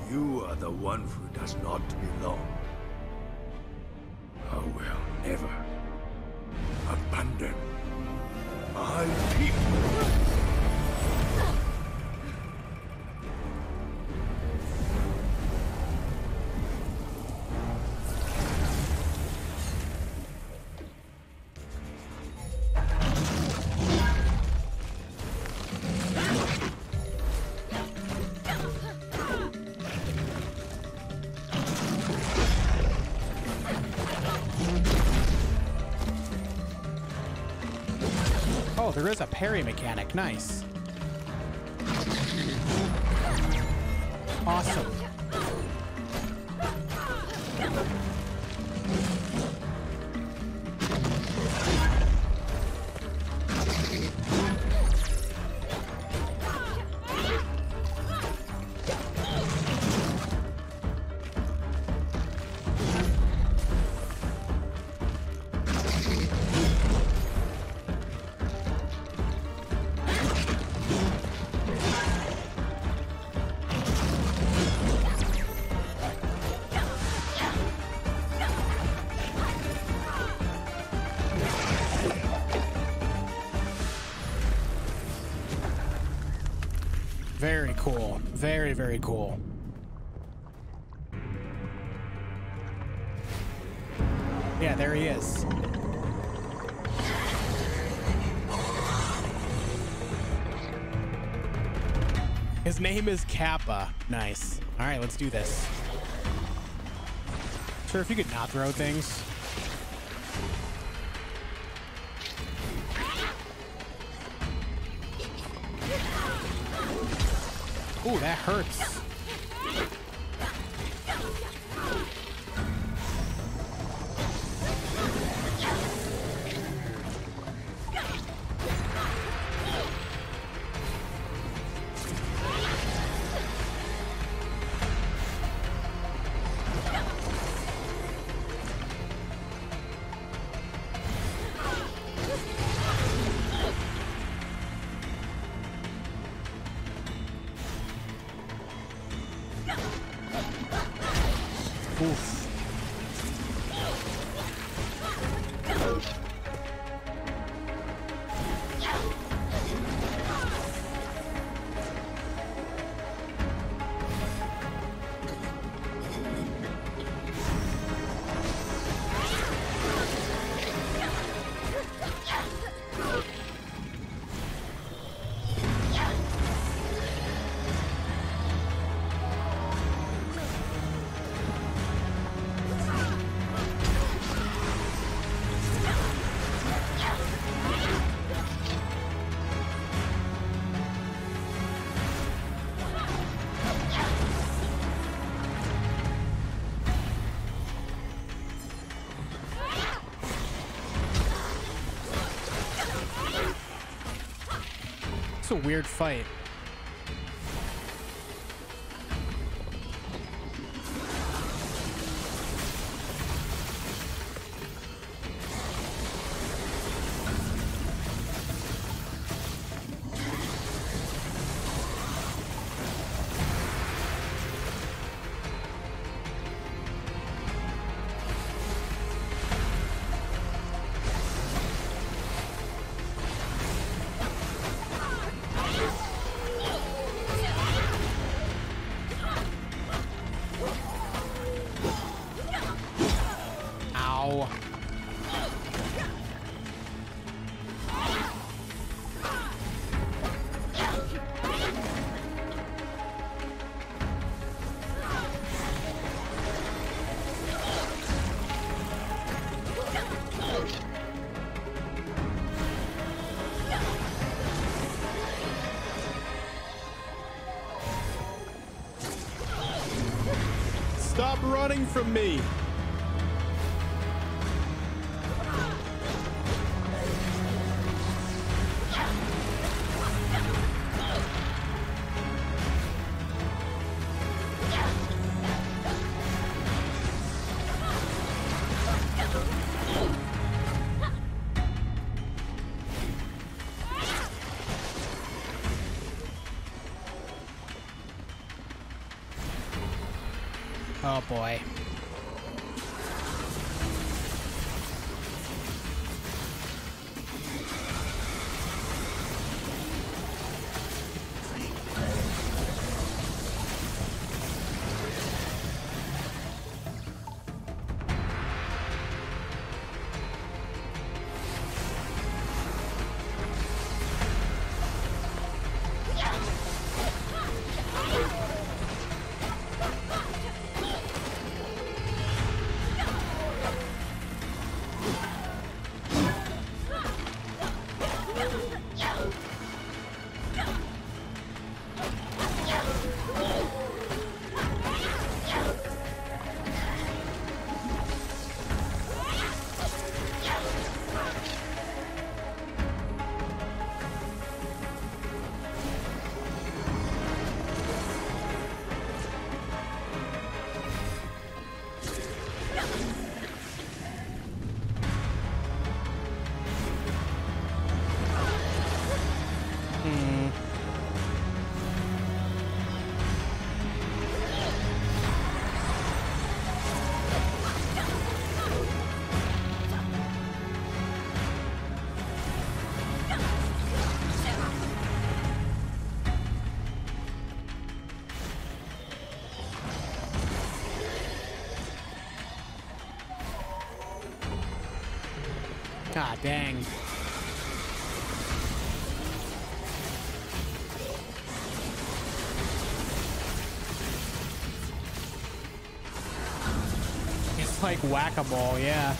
You are the one who does not belong. I will never abandon my people. Oh, there is a parry mechanic. Nice. Awesome. Very cool. Very, very cool. Yeah, there he is. His name is Kappa. Nice. All right, let's do this. Sure, if you could not throw things. Ooh, that hurts. Oof. It's a weird fight. Stop running from me. Oh boy. God dang. It's like whack-a-mole, yeah.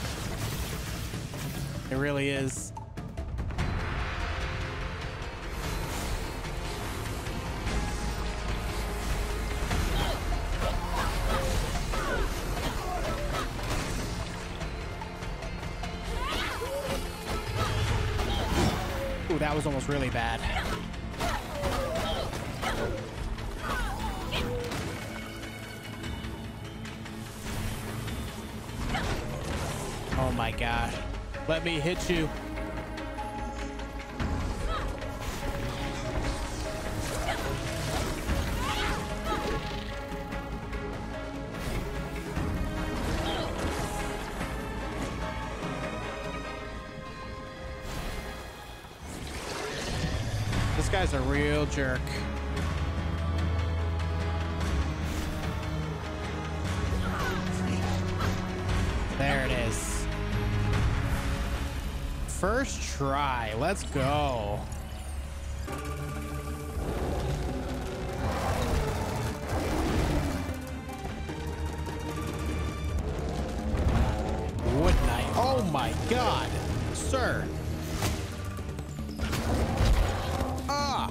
It really is. Ooh, that was almost really bad. Oh my God. Let me hit you. This guy's a real jerk. There it is. First try. Let's go. Wood Knight. Oh my God, sir. Ah.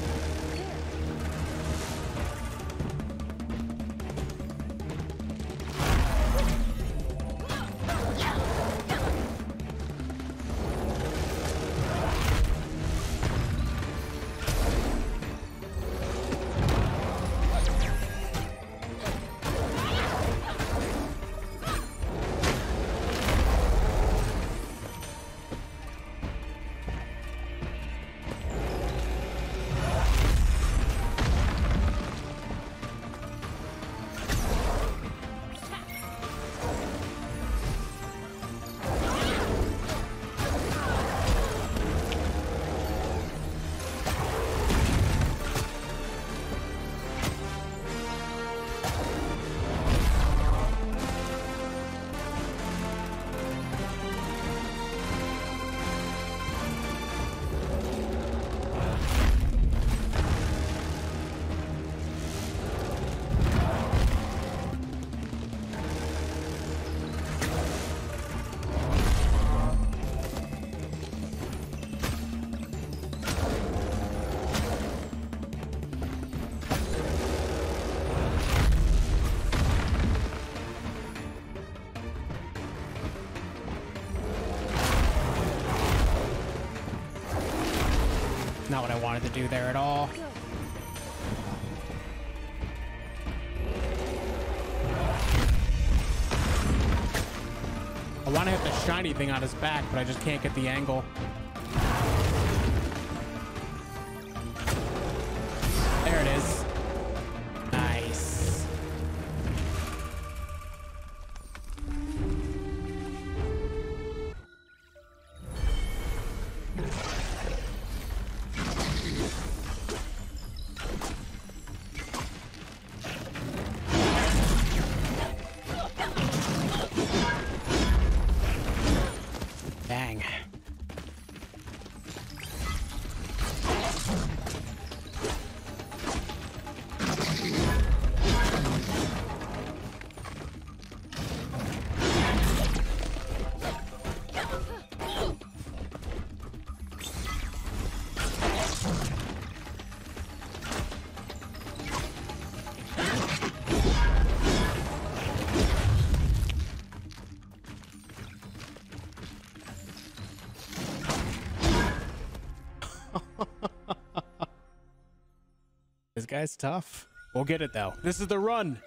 Not what I wanted to do there at all. I want to hit the shiny thing on his back, but I just can't get the angle. There it is. Nice. guy's tough. We'll get it though. This is the run.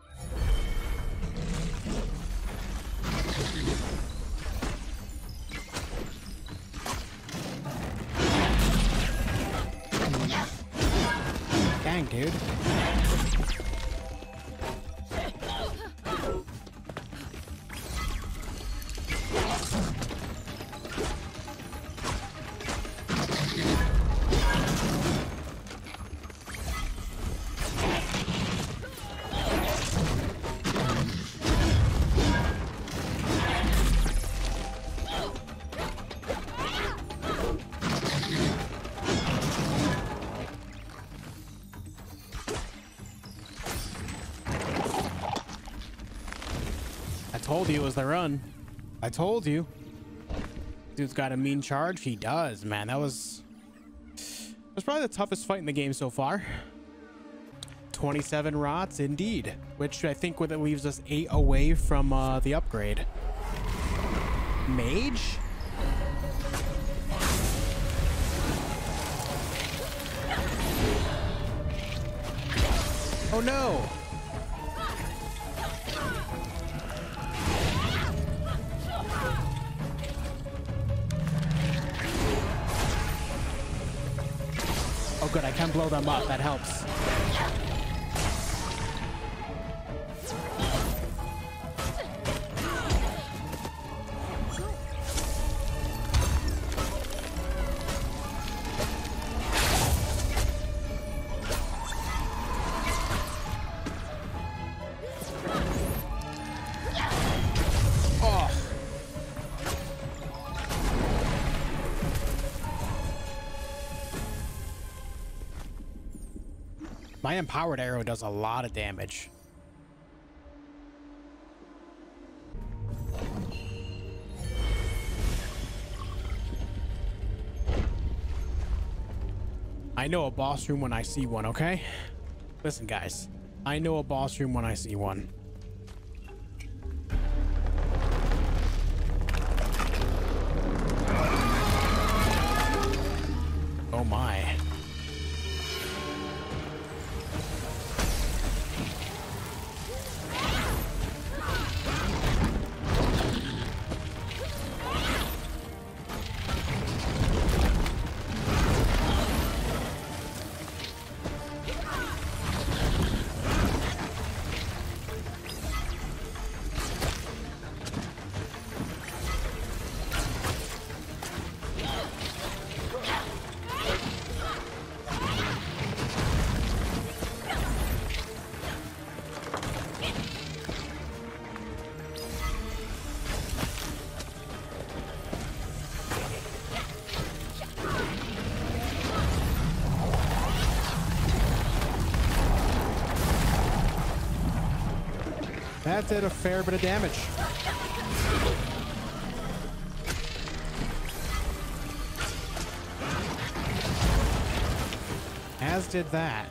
Dang, dude. Told you it was the run. I told you. Dude's got a mean charge. He does, man. That was probably the toughest fight in the game so far. 27 rots, indeed. Which I think that leaves us 8 away from the upgrade. Mage? Oh no! Oh good, I can blow them up. That helps. My empowered arrow does a lot of damage. I know a boss room when I see one, okay? Listen, guys. I know a boss room when I see one. Oh my. That did a fair bit of damage. As did that.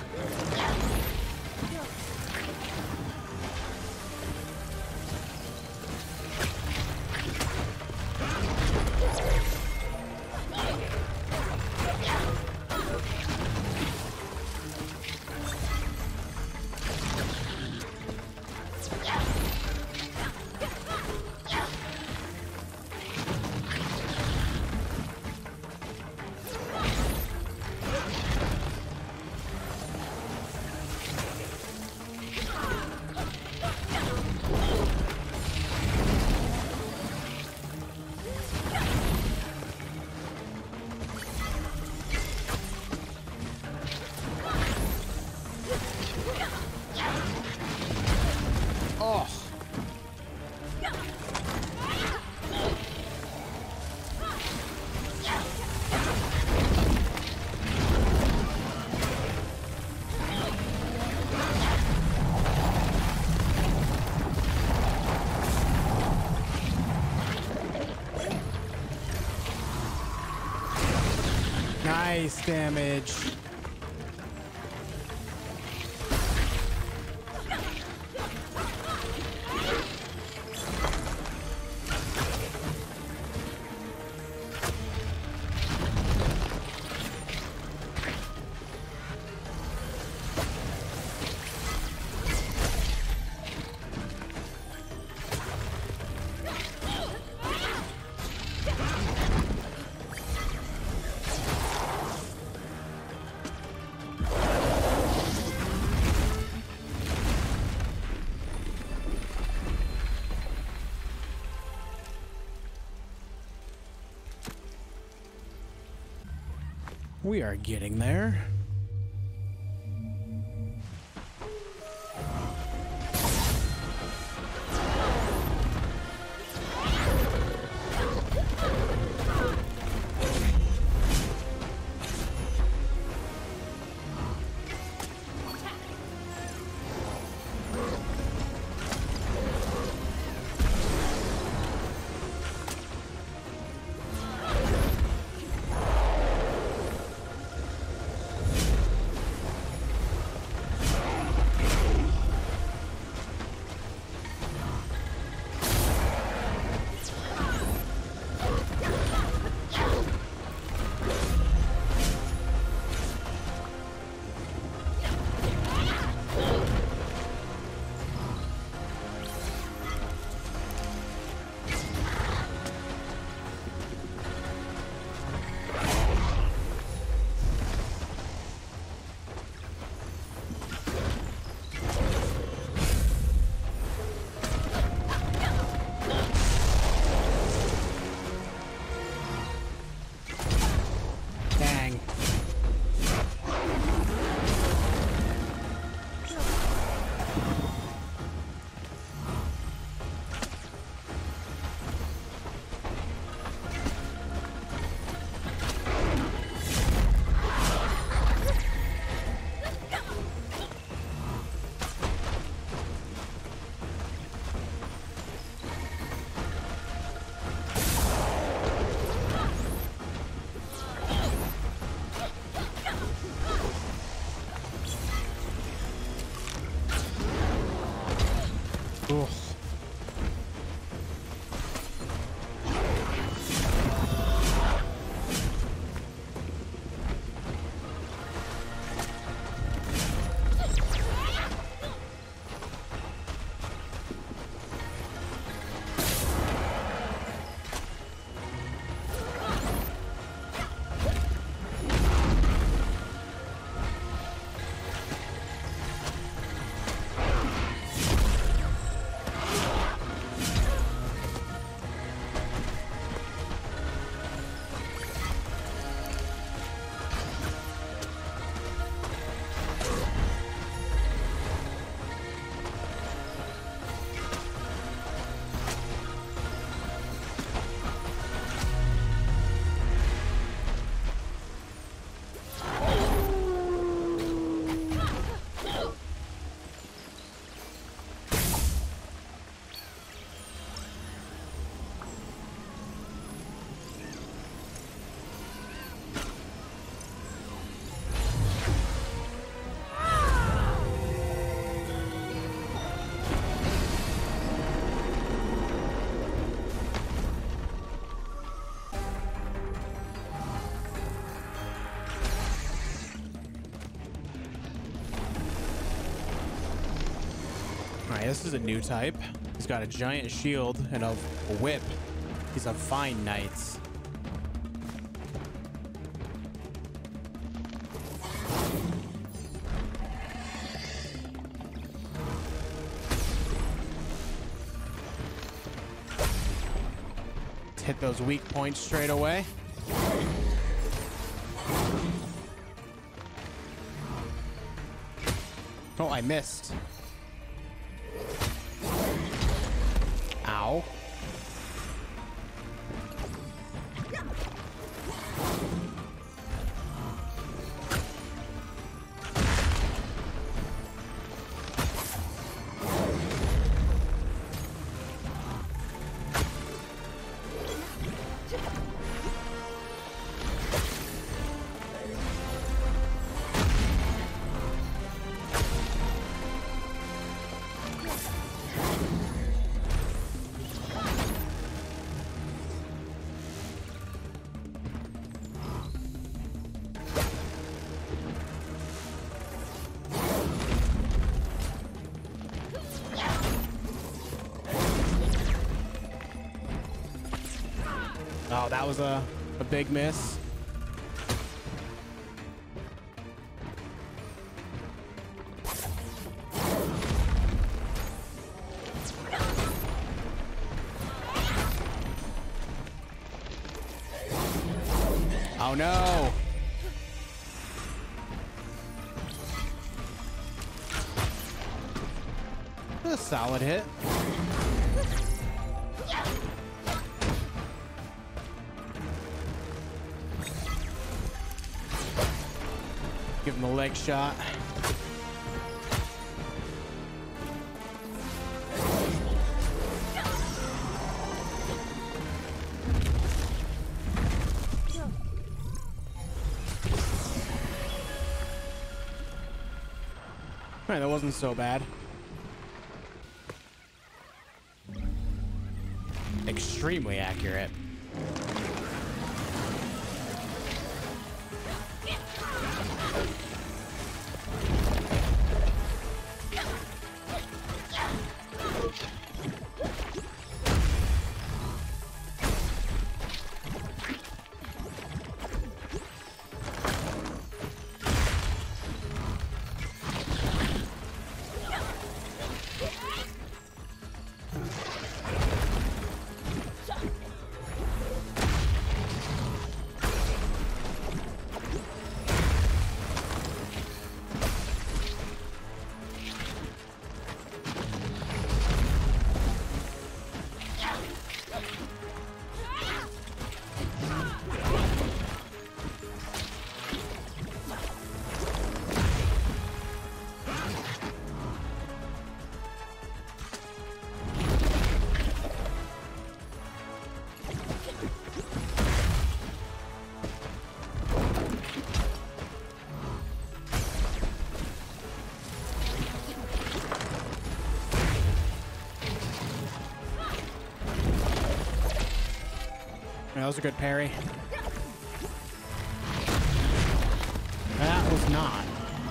Nice damage. We are getting there. Ugh. Alright, this is a new type. He's got a giant shield and a whip. He's a fine knight. Hit those weak points straight away. Oh, I missed. Ow. Oh, that was a big miss. Oh no. A solid hit. Give him a leg shot. All right, that wasn't so bad. Extremely accurate. That was a good parry. That was not.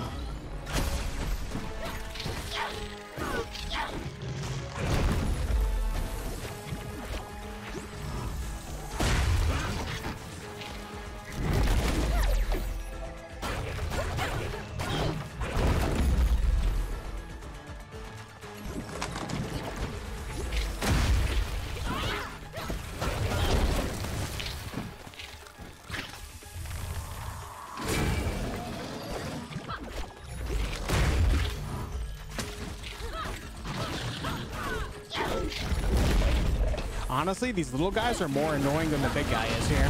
Honestly, these little guys are more annoying than the big guy is here.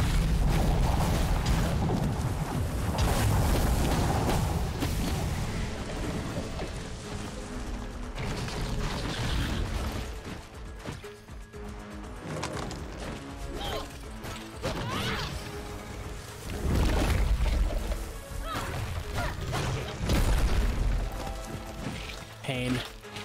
Pain.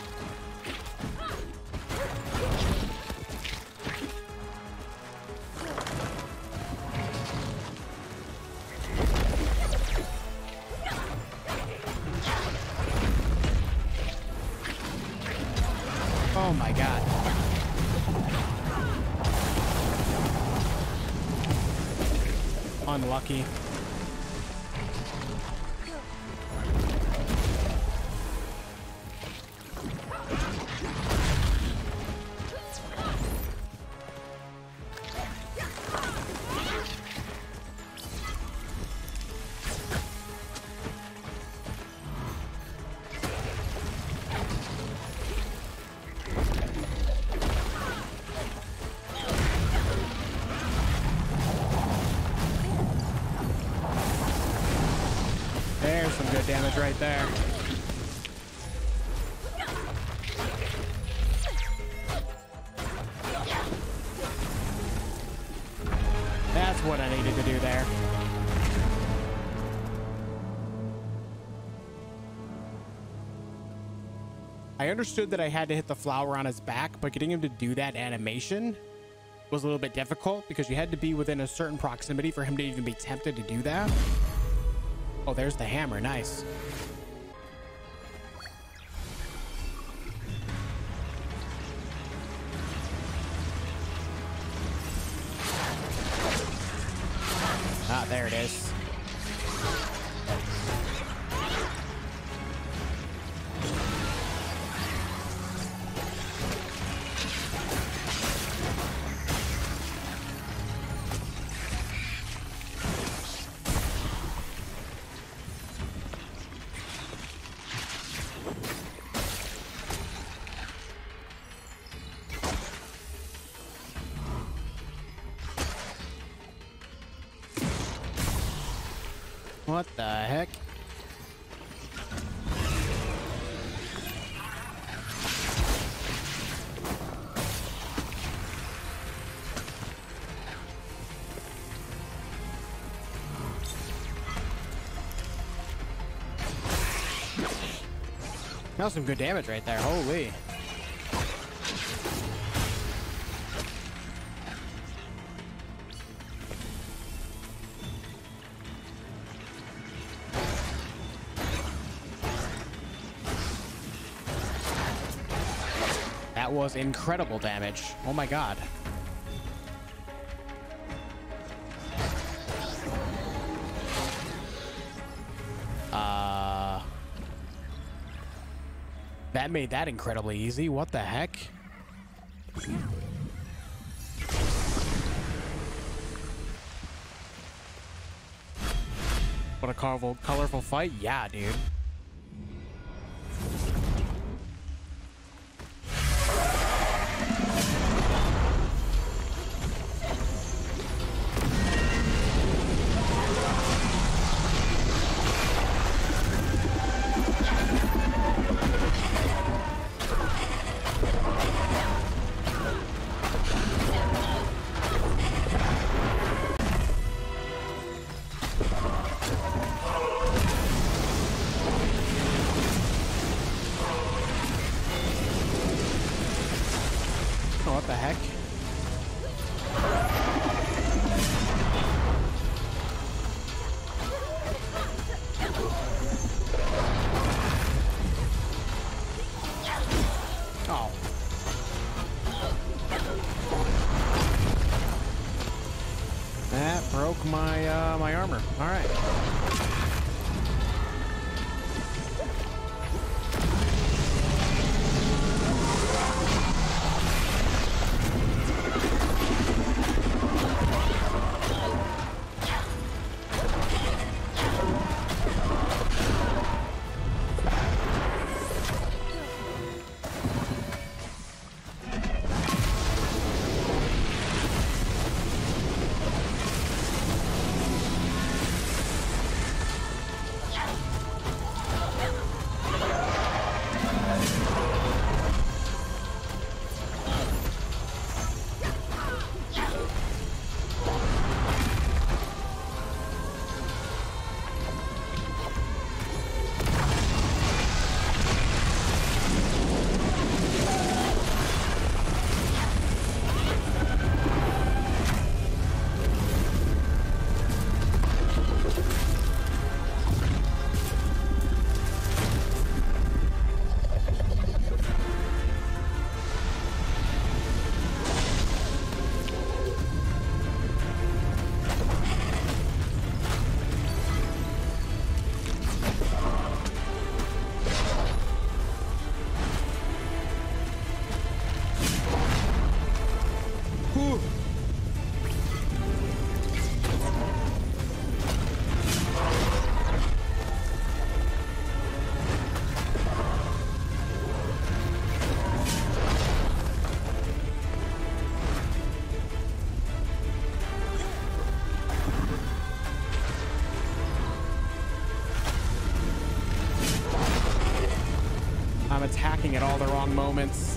Oh my God. Unlucky. There's some good damage right there. That's what I needed to do there. I understood that I had to hit the flower on his back, but getting him to do that animation was a little bit difficult because you had to be within a certain proximity for him to even be tempted to do that. Oh, there's the hammer. Nice. Ah, there it is. What the heck? That was some good damage right there. Holy. That was incredible damage. Oh my god. That made that incredibly easy. What the heck? What a colorful fight. Yeah, dude. What the heck? Oh. That broke my my armor. All right. I'm attacking at all the wrong moments.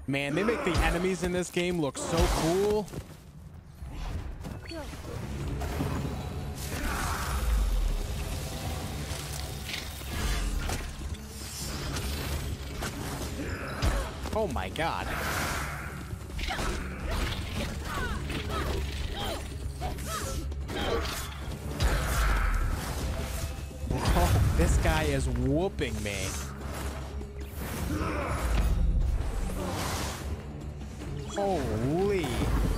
Man, they make the enemies in this game look so cool. Oh my god. Whoa, this guy is whooping me. Holy.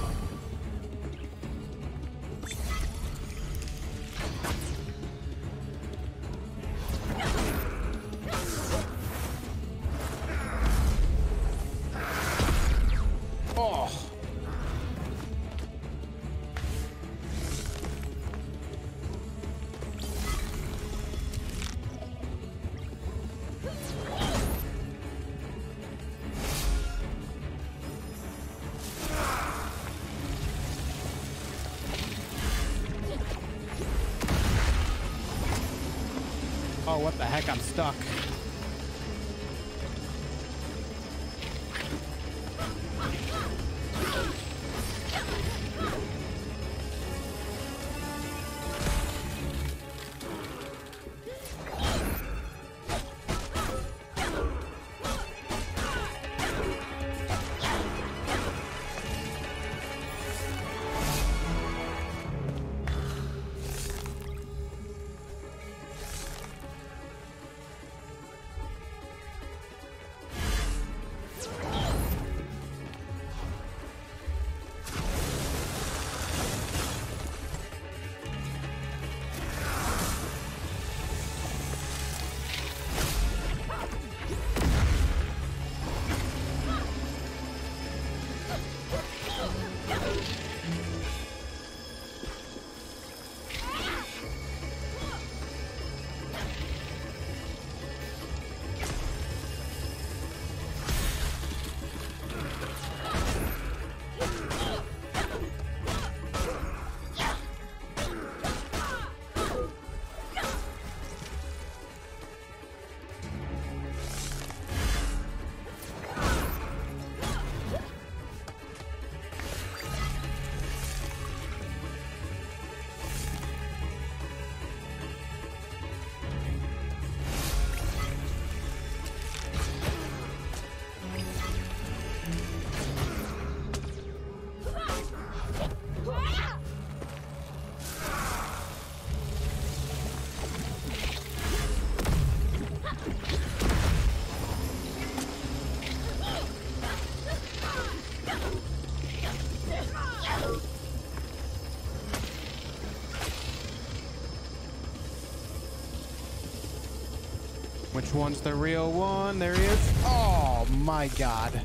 Oh. Oh, what the heck? I'm stuck. Which one's the real one? There he is. Oh my god.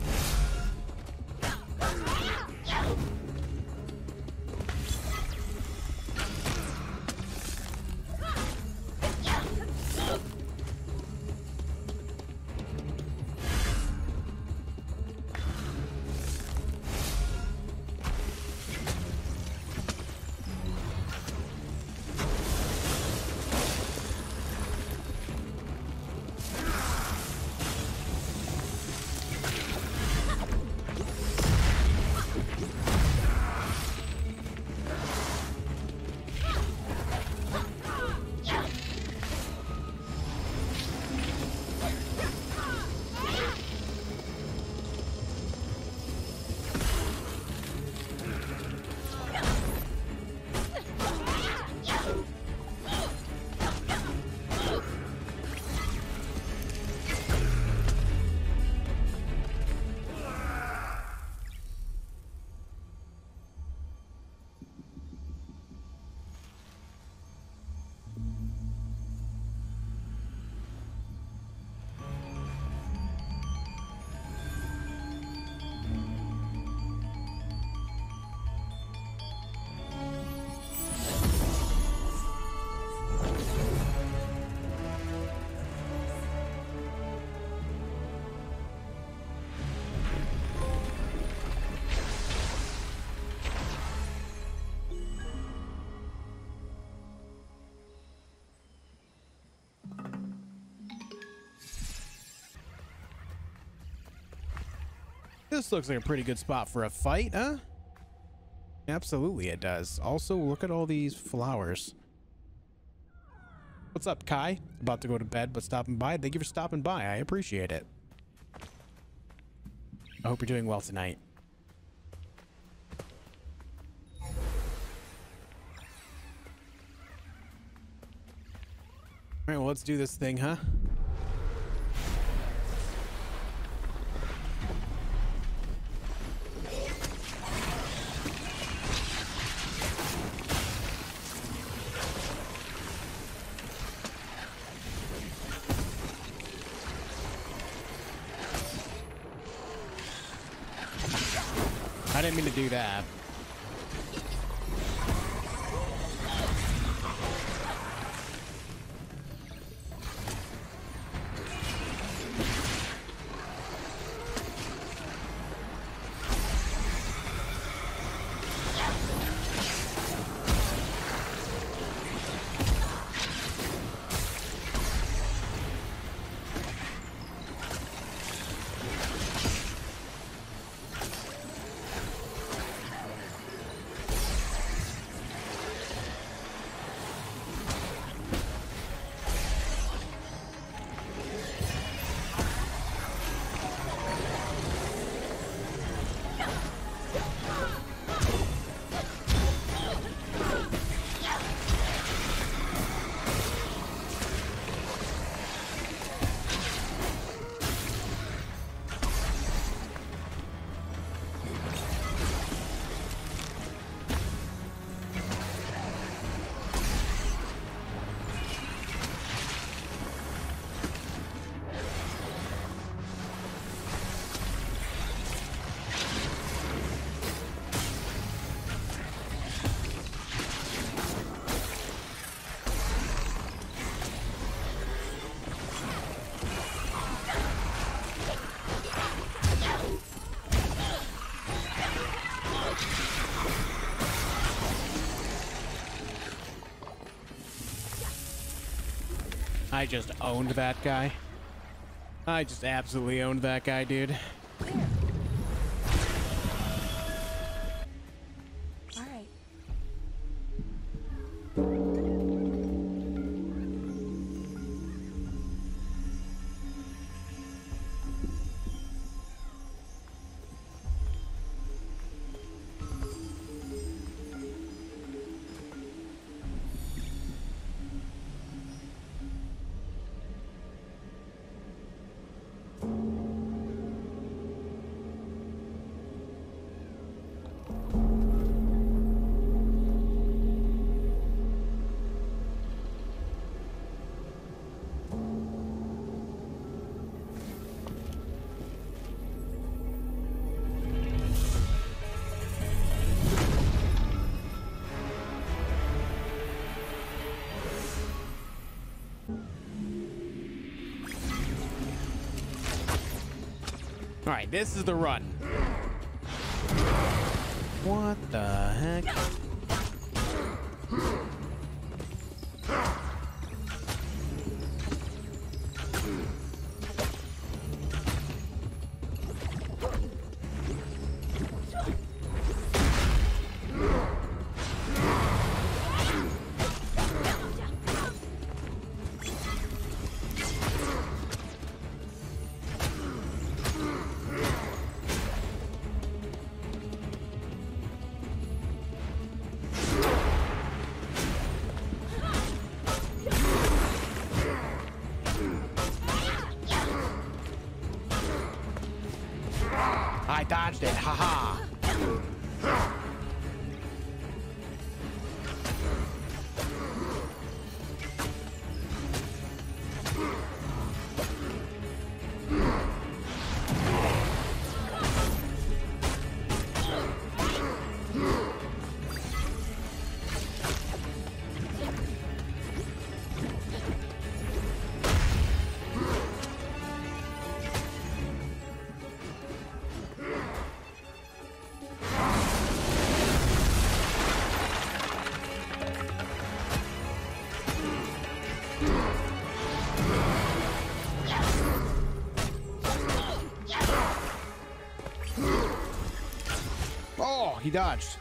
This looks like a pretty good spot for a fight, huh? Absolutely it does. Also, look at all these flowers. What's up, Kai? About to go to bed, but stopping by. Thank you for stopping by. I appreciate it. I hope you're doing well tonight. All right, well, let's do this thing, huh? I didn't mean to do that. I just owned that guy. I just absolutely owned that guy, dude. All right. All right, this is the run. What the heck? Oh, he dodged.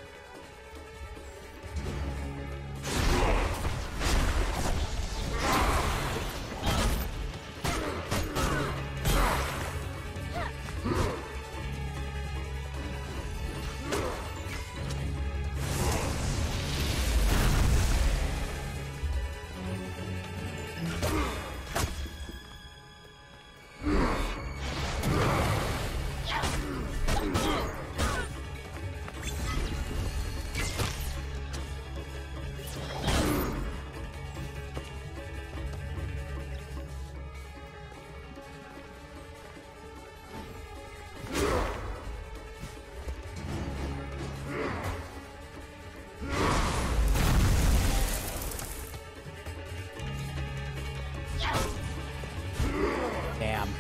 Damn.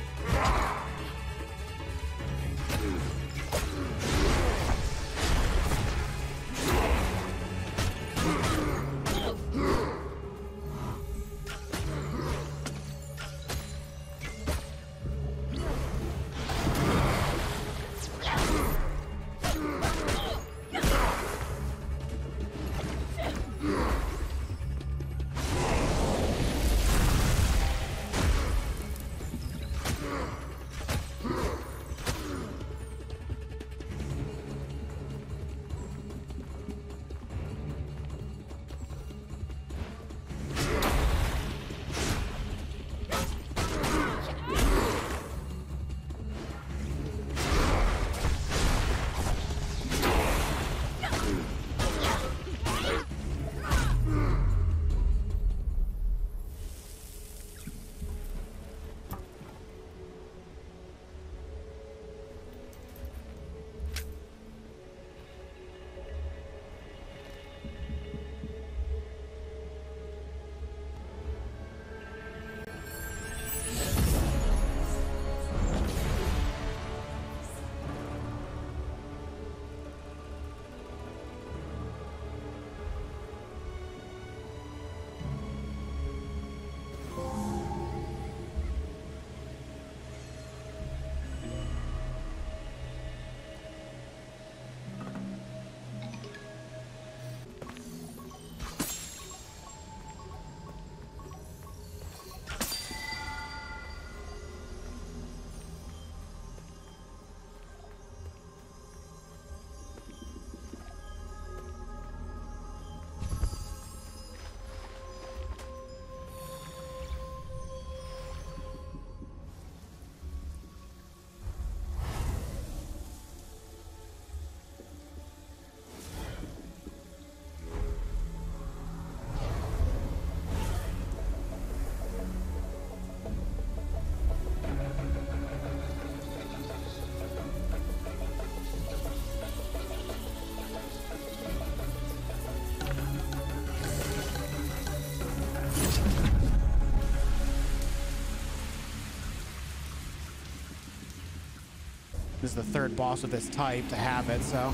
This is the third boss of this type to have it, so.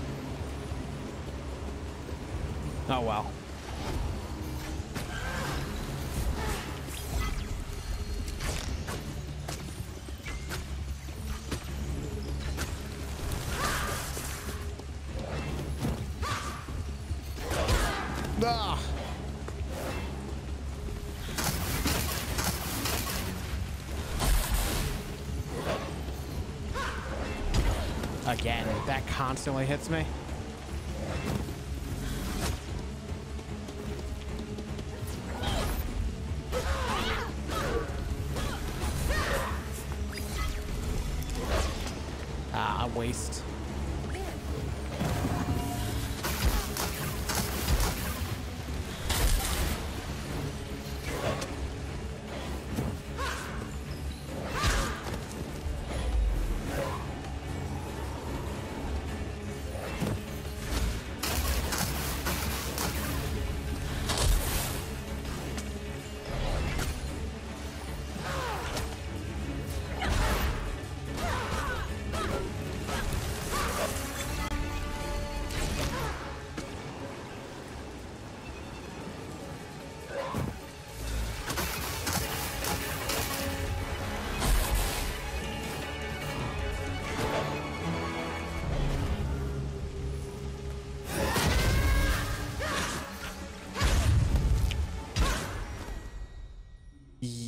Oh well. Ah. Again, that constantly hits me. Ah, waste.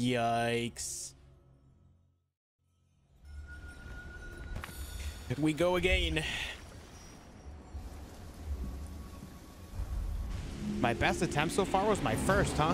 Yikes. Here we go again. My best attempt so far was my first, huh?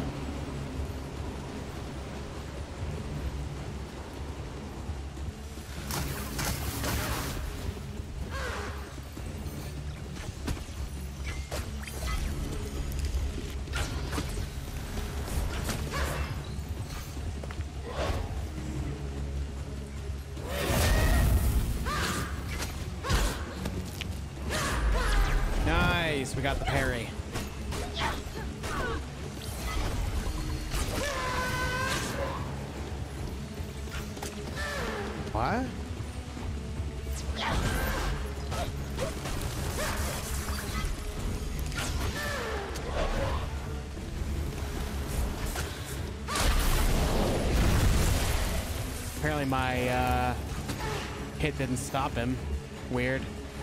Nice, we got the parry. What? Apparently my hit didn't stop him. Weird.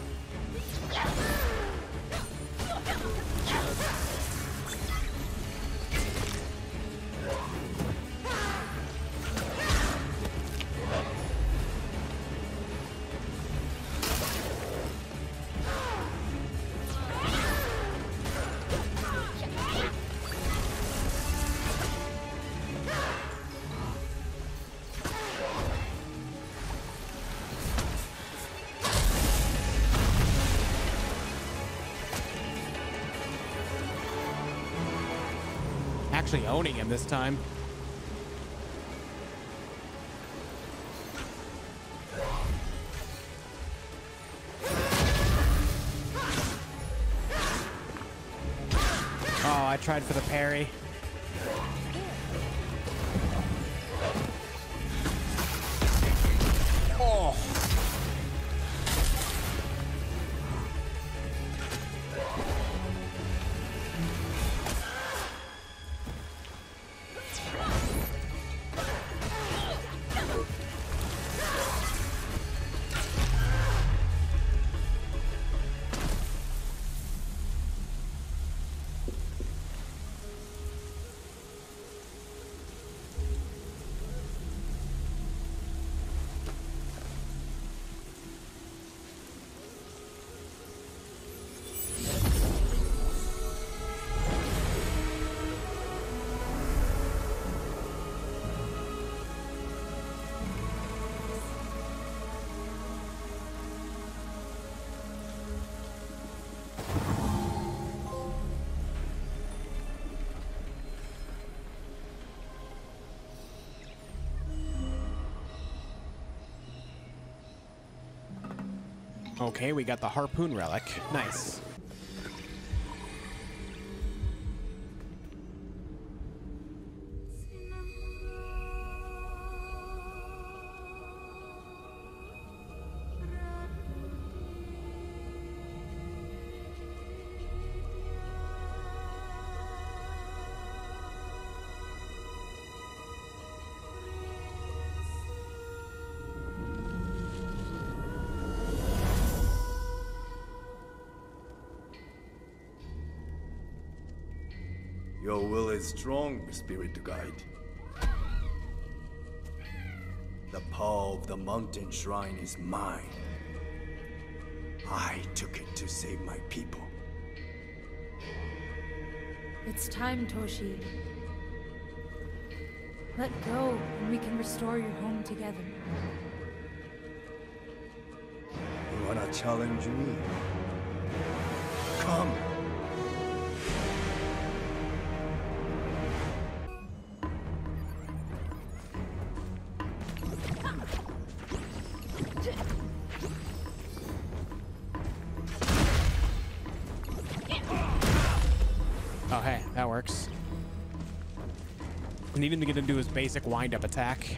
Actually owning him this time. Oh, I tried for the parry. Oh. Okay, we got the harpoon relic. Nice. Your will is strong, spirit guide. The power of the mountain shrine is mine. I took it to save my people. It's time, Toshi. Let go, and we can restore your home together. You wanna challenge me? Come! Oh, hey, that works. I need him to get into his basic wind-up attack.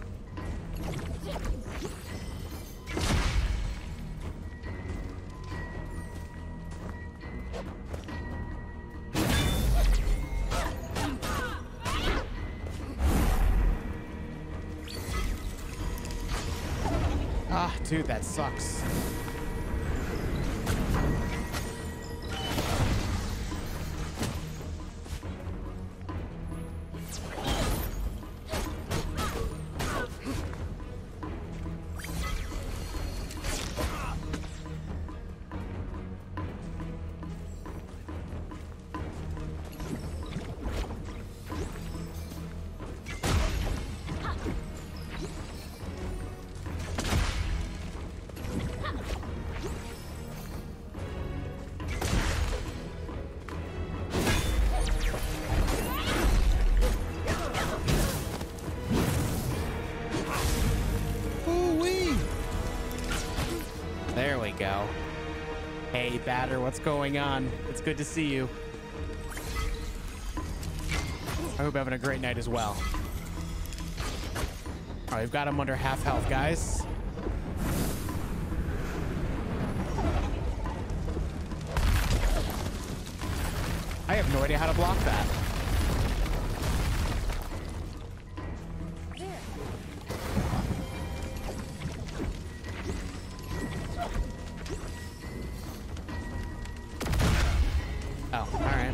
Ah, dude, that sucks. go. Hey, Batter, what's going on? It's good to see you. I hope you're having a great night as well. All right, we've got him under half health, guys. I have no idea how to block that. Oh, all right.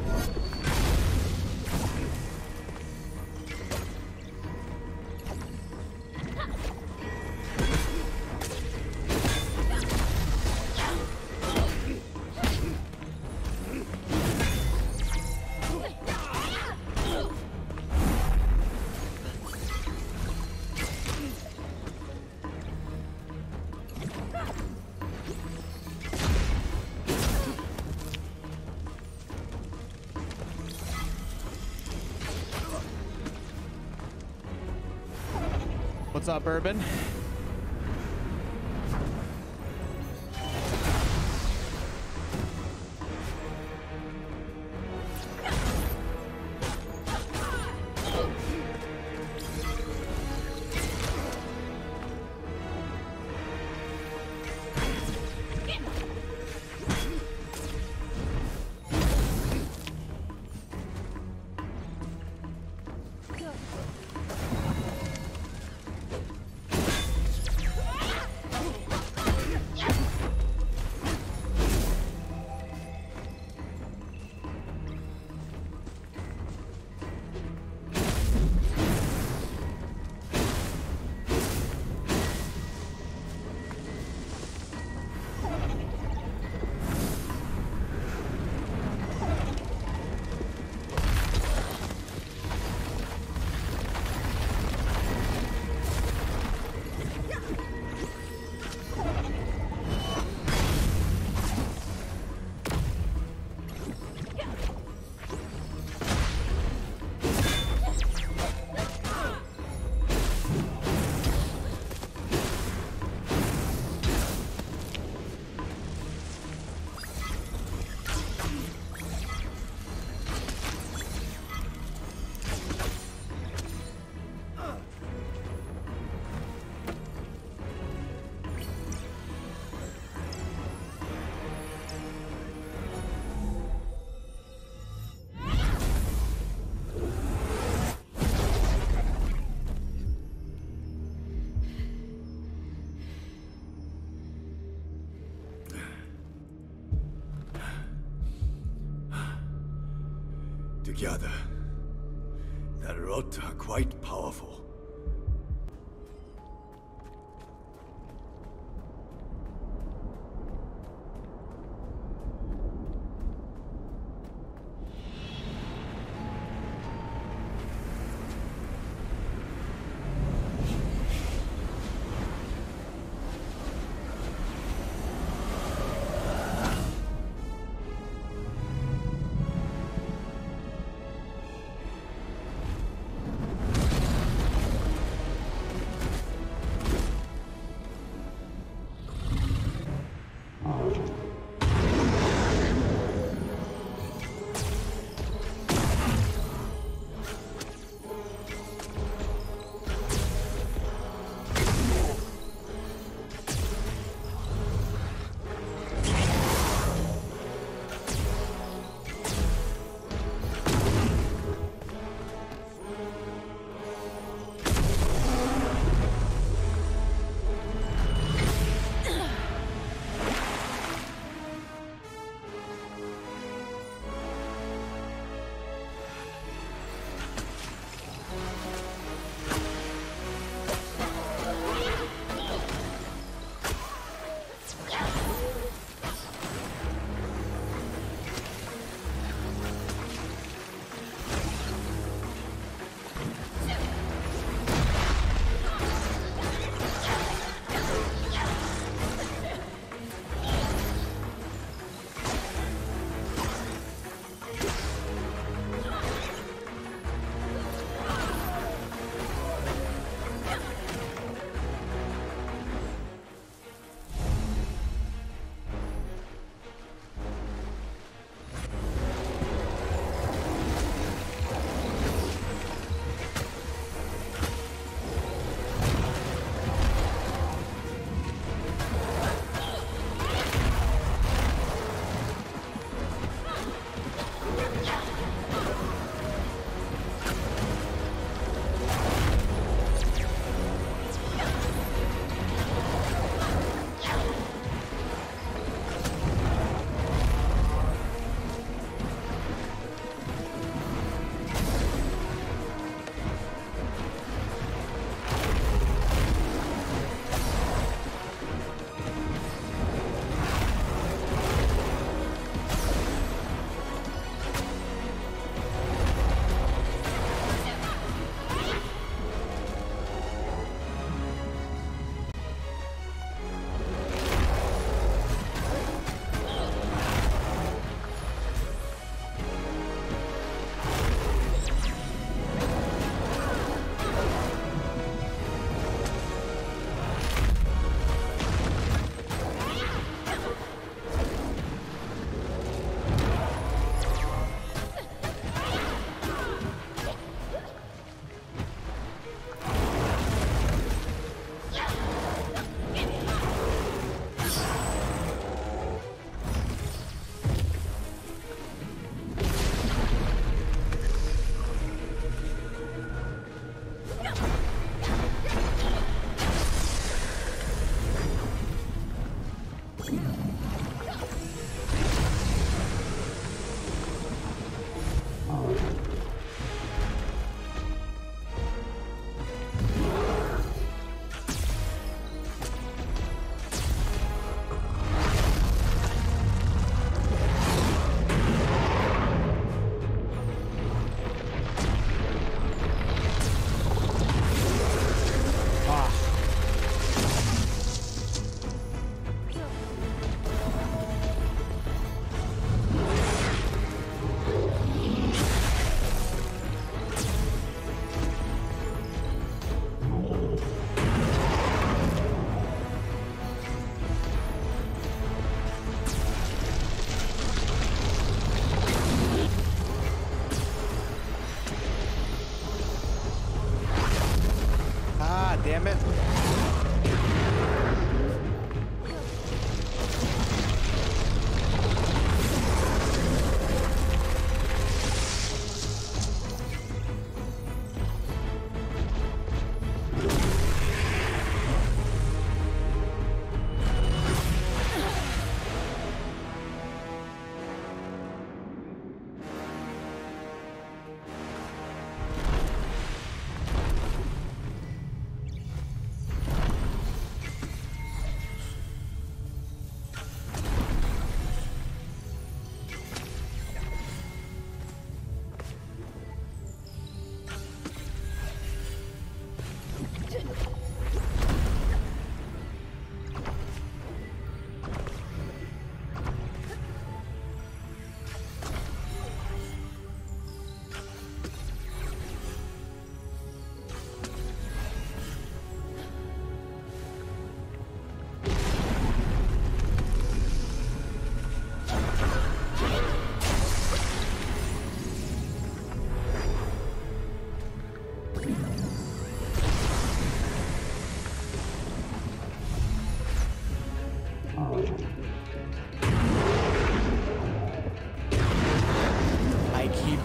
What's up, Urban? Together, the rot are quite powerful.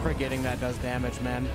forgetting that does damage, man.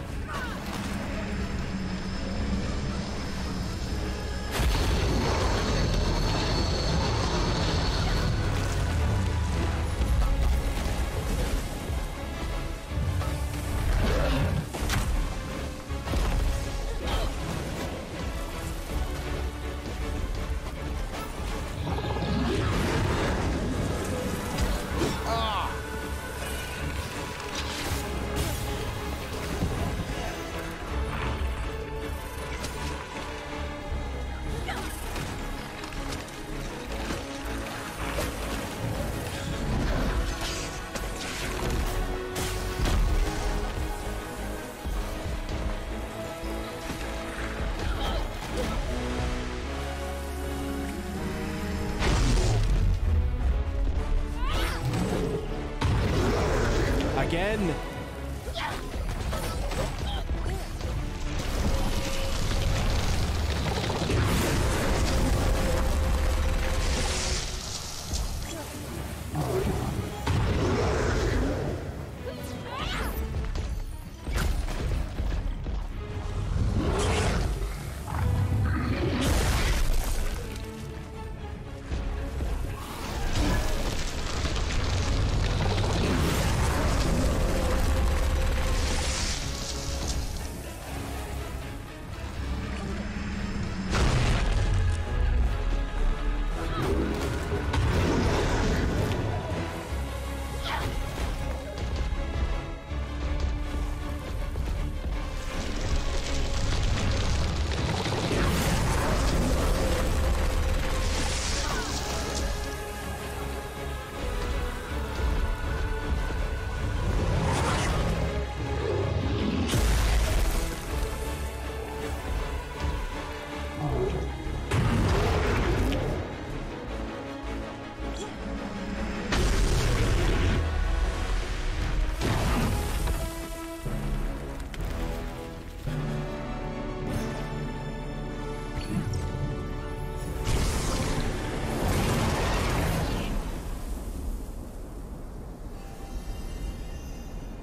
Again.